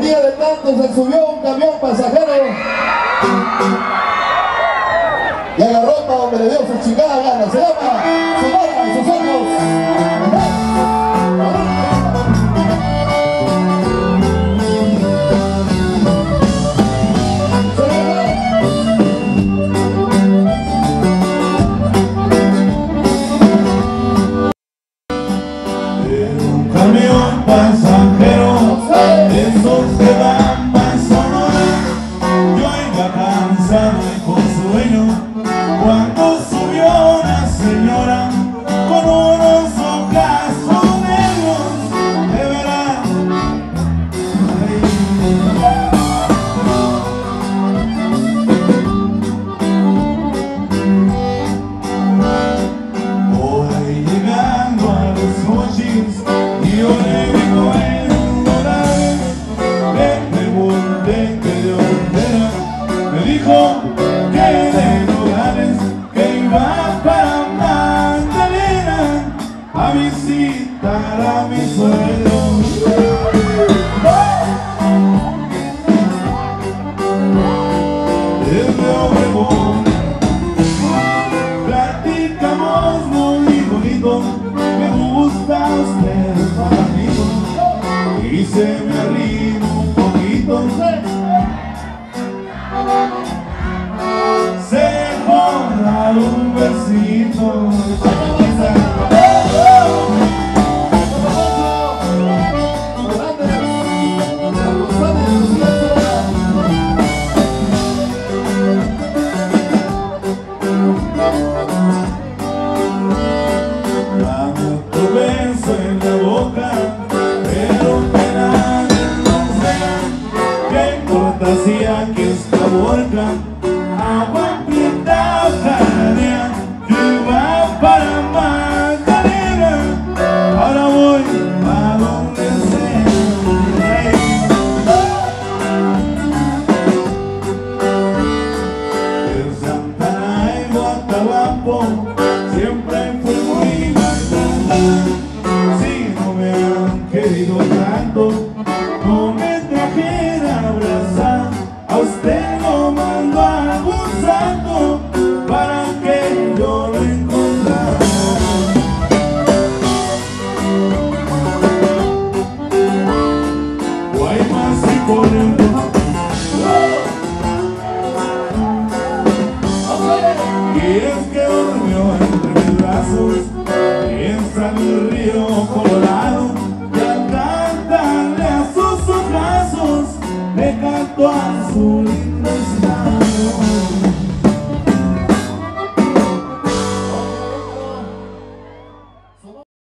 día de tanto se subió un camión pasajero y agarró para donde le dio su chingada gana. Se llama Sonora, sus ojos. Un camión pasajero, esos que van para Sonora. Yo iba cansado y con sueño cuando subió una señora con unos ojazos negros de verano. Voy llegando a los mochis y yo le digo en Morales, me pregunté que de dónde era. Me dijo que de Nogales, que iba para Magdalena a visitar a mi suegro. Desde Obregón platicamos muy bonito, me gusta usted amigo, y se me arriba un poquito. Se joda un besito. Dame otro beso en la boca, pero que nadie nos vea. ¿Qué importa si aquí está Borca? Agua prieta jarea, yo iba para Magdalena, ahora voy a donde sea. El Santana y Guatabapo siempre fue muy bacana. Si no me han querido tanto, no me trajera a abrazar. A usted lo mando a un santo para que yo lo encontrara. Guaymas y Conejo, y es que durmió entre mis brazos, piensa en el río Colorado, y al cantarle a sus ojazos le canto a su lindo estado.